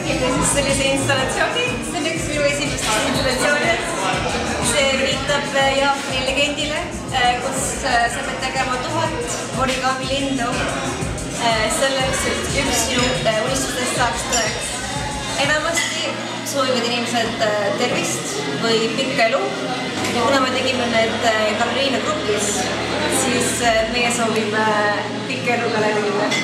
tegime siis sellise installatsiooni, see on üks minu esimestest installatsioonid. See viitab Jaapani legendile, kus sa pead tegema 1000 origami lindu selleks, et üks sinu unistustest saaks tõeks. Enamasti soovivad inimesed tervist või pikka elu. Kuna me tegime need galeriina grupis, siis meie soovime pikka elu galeriile.